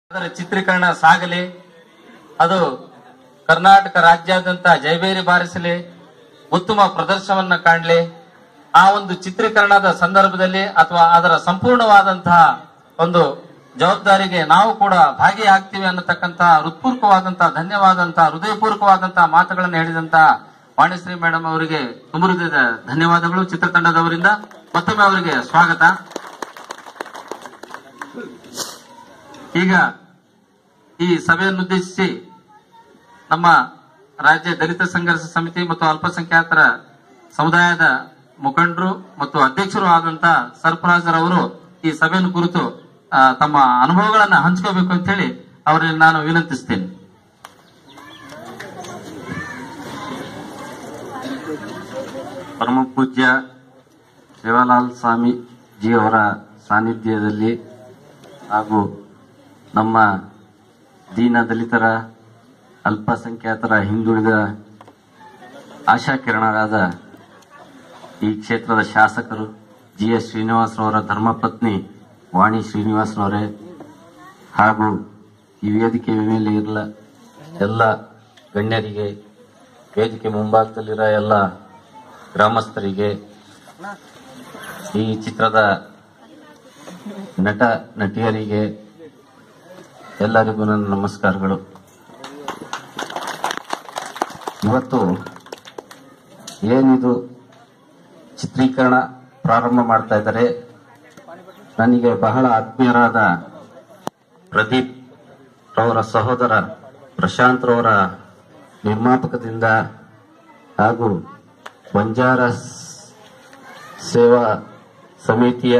ಅದರ ಚಿತ್ರೀಕರಣ ಸಾಗಲಿ, ಅದು ಕರ್ನಾಟಕ ರಾಜ್ಯಾದ್ಯಂತ ಜೈಬೇರಿ ಬಾರಿಸಲಿ, ಉತ್ತಮ ಪ್ರದರ್ಶನವನ್ನ ಕಾಣಲಿ. ಆ ಒಂದು ಚಿತ್ರೀಕರಣದ ಸಂದರ್ಭದಲ್ಲಿ ಅಥವಾ ಅದರ ಸಂಪೂರ್ಣವಾದಂತಹ ಒಂದು ಜವಾಬ್ದಾರಿಗೆ ನಾವು ಕೂಡ ಭಾಗಿಯಾಗ್ತೀವಿ ಅನ್ನತಕ್ಕಂತಹ ಹೃತ್ಪೂರ್ವಕವಾದಂತಹ ಧನ್ಯವಾದಂತಹ ಹೃದಯಪೂರ್ವಕವಾದಂತಹ ಮಾತುಗಳನ್ನು ಹೇಳಿದಂತಹ ವಾಣಿಶ್ರೀ ಮೇಡಮ್ ಅವರಿಗೆ ತುಂಬ ಹೃದಯದ ಧನ್ಯವಾದಗಳು. ಚಿತ್ರತಂಡದವರಿಂದ ಮತ್ತೊಮ್ಮೆ ಅವರಿಗೆ ಸ್ವಾಗತ. ಈಗ ಈ ಸಭೆಯನ್ನುದ್ದೇಶಿಸಿ ನಮ್ಮ ರಾಜ್ಯ ದಲಿತ ಸಂಘರ್ಷ ಸಮಿತಿ ಮತ್ತು ಅಲ್ಪಸಂಖ್ಯಾತರ ಸಮುದಾಯದ ಮುಖಂಡರು ಮತ್ತು ಅಧ್ಯಕ್ಷರು ಆದಂತಹ ಸರ್ಫರಾಜರವರು ಈ ಸಭೆಯನ್ನು ಕುರಿತು ತಮ್ಮ ಅನುಭವಗಳನ್ನ ಹಂಚ್ಕೋಬೇಕು ಅಂತ ಹೇಳಿ ಅವರಲ್ಲಿ ನಾನು ವಿನಂತಿಸ್ತೇನೆ. ಪರಮ ಪೂಜ್ಯ ಸೇವಾಲಾಲ್ ಸ್ವಾಮೀಜಿ ಅವರ ಸಾನ್ನಿಧ್ಯದಲ್ಲಿ ಹಾಗೂ ನಮ್ಮ ದೀನ ದಲಿತರ ಅಲ್ಪಸಂಖ್ಯಾತರ ಹಿಂದುಳಿದ ಆಶಾಕಿರಣರಾದ ಈ ಕ್ಷೇತ್ರದ ಶಾಸಕರು GS ಶ್ರೀನಿವಾಸರವರ ಧರ್ಮಪತ್ನಿ ವಾಣಿ ಶ್ರೀನಿವಾಸರವರೇ ಹಾಗೂ ಈ ವೇದಿಕೆ ಮೇಲೆ ಇರಲ ಎಲ್ಲ ಗಣ್ಯರಿಗೆ, ವೇದಿಕೆ ಮುಂಭಾಗದಲ್ಲಿರೋ ಎಲ್ಲ ಗ್ರಾಮಸ್ಥರಿಗೆ, ಈ ಚಿತ್ರದ ನಟ ನಟಿಯರಿಗೆ ಎಲ್ಲರಿಗೂ ನನ್ನ ನಮಸ್ಕಾರಗಳು. ಇವತ್ತು ಏನಿದು ಚಿತ್ರೀಕರಣ ಪ್ರಾರಂಭ ಮಾಡ್ತಾ ಇದ್ದಾರೆ, ನನಗೆ ಬಹಳ ಆತ್ಮೀಯರಾದ ಪ್ರದೀಪ್ ರವರ ಸಹೋದರ ಪ್ರಶಾಂತ್ ರವರ ನಿರ್ಮಾಪಕದಿಂದ ಹಾಗೂ ಬಂಜಾರ ಸೇವಾ ಸಮಿತಿಯ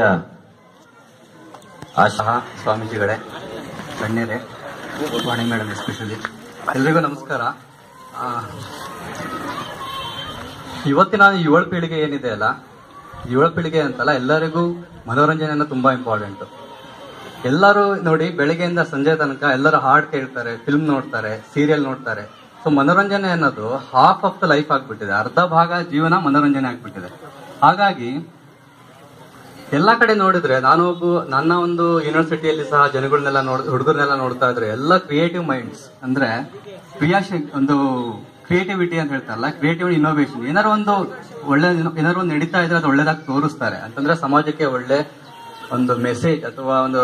ಆಶಾ ಸ್ವಾಮೀಜಿಗಳೇ, ಗಣ್ಯರೇ, ವಾಣಿ ಮೇಡಮ್ ಎಸ್ಪೆಷಲಿ ಎಲ್ರಿಗೂ ನಮಸ್ಕಾರ. ಇವತ್ತಿನ ಯುವ ಪೀಳಿಗೆ ಏನಿದೆ ಅಲ್ಲ, ಯುವ ಪೀಳಿಗೆ ಅಂತಲ್ಲ, ಎಲ್ಲರಿಗೂ ಮನೋರಂಜನೆ ತುಂಬಾ ಇಂಪಾರ್ಟೆಂಟ್. ಎಲ್ಲರೂ ನೋಡಿ, ಬೆಳಿಗ್ಗೆಯಿಂದ ಸಂಜೆ ತನಕ ಎಲ್ಲರೂ ಹಾಡ್ ಕೇಳ್ತಾರೆ, ಫಿಲ್ಮ್ ನೋಡ್ತಾರೆ, ಸೀರಿಯಲ್ ನೋಡ್ತಾರೆ. ಸೊ ಮನೋರಂಜನೆ ಅನ್ನೋದು ಹಾಫ್ ಆಫ್ ದ ಲೈಫ್ ಆಗ್ಬಿಟ್ಟಿದೆ, ಅರ್ಧ ಭಾಗ ಜೀವನ ಮನೋರಂಜನೆ ಆಗ್ಬಿಟ್ಟಿದೆ. ಹಾಗಾಗಿ ಎಲ್ಲಾ ಕಡೆ ನೋಡಿದ್ರೆ, ನನ್ನ ಒಂದು ಯೂನಿವರ್ಸಿಟಿಯಲ್ಲಿ ಸಹ ಜನಗಳನ್ನೆಲ್ಲ ಹುಡುಗರನ್ನೆಲ್ಲ ನೋಡ್ತಾ ಇದ್ರೆ ಎಲ್ಲ ಕ್ರಿಯೇಟಿವ್ ಮೈಂಡ್ಸ್, ಅಂದ್ರೆ ಒಂದು ಕ್ರಿಯೇಟಿವಿಟಿ ಅಂತ ಹೇಳ್ತಾರಲ್ಲ, ಕ್ರಿಯೇಟಿವ್ ಇನ್ನೋವೇಷನ್, ಏನಾದ್ರು ಒಂದು ನಡೀತಾ ಇದ್ರೆ ಅದು ಒಳ್ಳೇದಾಗಿ ತೋರಿಸ್ತಾರೆ ಅಂತಂದ್ರೆ ಸಮಾಜಕ್ಕೆ ಒಳ್ಳೆ ಒಂದು ಮೆಸೇಜ್ ಅಥವಾ ಒಂದು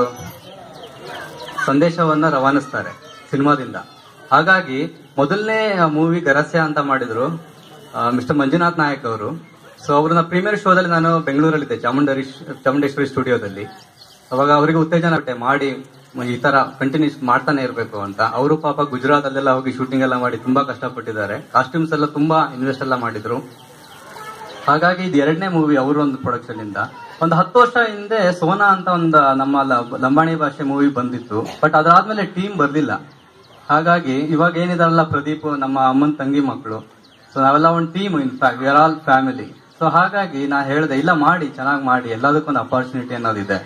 ಸಂದೇಶವನ್ನ ರವಾನಿಸ್ತಾರೆ ಸಿನಿಮಾದಿಂದ. ಹಾಗಾಗಿ ಮೊದಲನೇ ಮೂವಿ ಗರಸ್ಯ ಅಂತ ಮಾಡಿದ್ರು ಮಿಸ್ಟರ್ ಮಂಜುನಾಥ್ ನಾಯಕ್ ಅವರು. ಸೊ ಅವ್ರನ್ನ ಪ್ರೀಮಿಯರ್ ಶೋದಲ್ಲಿ ನಾನು ಬೆಂಗಳೂರಲ್ಲಿದ್ದೆ, ಚಾಮುಂಡೇಶ್ವರಿ ಸ್ಟುಡಿಯೋದಲ್ಲಿ. ಅವಾಗ ಅವರಿಗೆ ಉತ್ತೇಜನ ಮಾಡಿ ಈ ತರ ಕಂಟಿನ್ಯೂಸ್ ಮಾಡ್ತಾನೆ ಇರಬೇಕು ಅಂತ. ಅವರು ಪಾಪ ಗುಜರಾತ್ ಅಲ್ಲೆಲ್ಲ ಹೋಗಿ ಶೂಟಿಂಗ್ ಎಲ್ಲ ಮಾಡಿ ತುಂಬಾ ಕಷ್ಟಪಟ್ಟಿದ್ದಾರೆ. ಕಾಸ್ಟ್ಯೂಮ್ಸ್ ಎಲ್ಲ ತುಂಬಾ ಇನ್ವೆಸ್ಟ್ ಎಲ್ಲ ಮಾಡಿದ್ರು. ಹಾಗಾಗಿ ಇದು ಎರಡನೇ ಮೂವಿ ಅವರು ಒಂದು ಪ್ರೊಡಕ್ಷನ್ ಇಂದ. ಒಂದು 10 ವರ್ಷ ಹಿಂದೆ ಸೋನಾ ಅಂತ ಒಂದು ನಮ್ಮ ಲಂಬಾಣಿ ಭಾಷೆ ಮೂವಿ ಬಂದಿತ್ತು, ಬಟ್ ಅದಾದ್ಮೇಲೆ ಟೀಮ್ ಬರ್ಲಿಲ್ಲ. ಹಾಗಾಗಿ ಇವಾಗ ಏನಿದಾರಲ್ಲ ಪ್ರದೀಪ್, ನಮ್ಮ ಅಮ್ಮನ ತಂಗಿ ಮಕ್ಕಳು, ಸೊ ನಾವೆಲ್ಲ ಒಂದು team, in fact we are all family. So ಹಾಗಾಗಿ ನಾ ಹೇಳಿದೆ, ಇಲ್ಲ ಮಾಡಿ, ಚೆನ್ನಾಗಿ ಮಾಡಿ, ಎಲ್ಲದಕ್ಕೊಂದು ಅಪಾರ್ಚುನಿಟಿ ಅನ್ನೋದಿದೆ.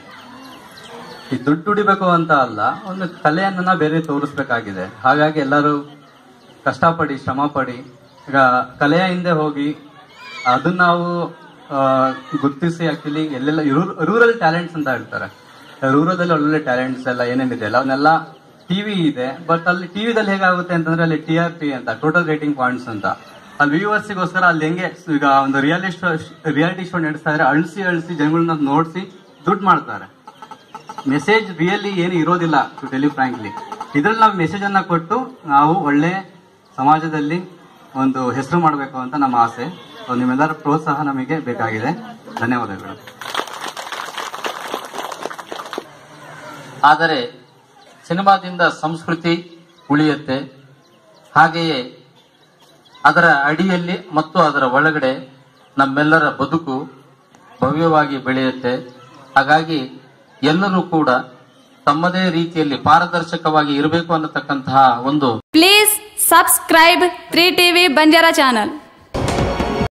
ಈ ದುಡ್ಡು ದುಡಿಬೇಕು ಅಂತ ಅಲ್ಲ, ಒಂದು ಕಲೆಯನ್ನ ಬೇರೆ ತೋರಿಸ್ಬೇಕಾಗಿದೆ. ಹಾಗಾಗಿ ಎಲ್ಲರೂ ಕಷ್ಟಪಡಿ, ಶ್ರಮ ಪಡಿ. ಈಗ ಕಲೆಯ ಹಿಂದೆ ಹೋಗಿ ಅದನ್ನ ನಾವು ಗುರ್ತಿಸಿ, ಆಕ್ಚುಲಿ ಎಲ್ಲೆಲ್ಲ ರೂರಲ್ ಟ್ಯಾಲೆಂಟ್ಸ್ ಅಂತ ಹೇಳ್ತಾರೆ. ರೂರಲ್ ಅಲ್ಲಿ ಒಳ್ಳೊಳ್ಳೆ ಟ್ಯಾಲೆಂಟ್ಸ್ ಎಲ್ಲ ಏನೇನಿದೆ ಅಲ್ಲ ಅವನ್ನೆಲ್ಲ ಟಿವಿ ಇದೆ, ಬಟ್ ಅಲ್ಲಿ ಟಿವಿದಲ್ಲಿ ಹೇಗಾಗುತ್ತೆ ಅಂತಂದ್ರೆ ಅಲ್ಲಿ TRP ಅಂತ, ಟೋಟಲ್ ರೇಟಿಂಗ್ ಪಾಯಿಂಟ್ಸ್ ಅಂತ, ಅಲ್ಲಿ ವ್ಯೂವರ್ಸಿಗೋಸ್ಕರ ಅಲ್ಲಿ ಹೆಂಗೆ ಈಗ ಒಂದು ರಿಯಾಲಿಟಿ ಶೋ ನಡೆಸ್ತಾ ಇದ್ರೆ ಅಳಿಸಿ ಜನಗಳನ್ನ ನೋಡಿಸಿ ದುಡ್ಡು ಮಾಡ್ತಾರೆ. ಮೆಸೇಜ್ ರಿಯಲಿ ಏನು ಇರೋದಿಲ್ಲ, ಟು ಟೆಲ್ ಯು ಫ್ರಾಂಕ್ಲಿ. ಇದ್ರಲ್ಲಿ ನಾವು ಮೆಸೇಜ್ ಅನ್ನ ಕೊಟ್ಟು ನಾವು ಒಳ್ಳೆ ಸಮಾಜದಲ್ಲಿ ಒಂದು ಹೆಸರು ಮಾಡಬೇಕು ಅಂತ ನಮ್ಮ ಆಸೆ. ನಿಮ್ಮೆಲ್ಲರ ಪ್ರೋತ್ಸಾಹ ನಮಗೆ ಬೇಕಾಗಿದೆ. ಧನ್ಯವಾದಗಳು. ಆದರೆ ಸಿನಿಮಾದಿಂದ ಸಂಸ್ಕೃತಿ ಉಳಿಯುತ್ತೆ, ಹಾಗೆಯೇ ಅದರ ಅಡಿಯಲ್ಲಿ ಮತ್ತು ಅದರ ಒಳಗಡೆ ನಮ್ಮೆಲ್ಲರ ಬದುಕು ಭವ್ಯವಾಗಿ ಬೆಳೆಯುತ್ತೆ. ಹಾಗಾಗಿ ಎಲ್ಲರೂ ಕೂಡ ತಮ್ಮದೇ ರೀತಿಯಲ್ಲಿ ಪಾರದರ್ಶಕವಾಗಿ ಇರಬೇಕು ಅನ್ನತಕ್ಕಂತಹ ಒಂದು please subscribe 3TV Banjara channel.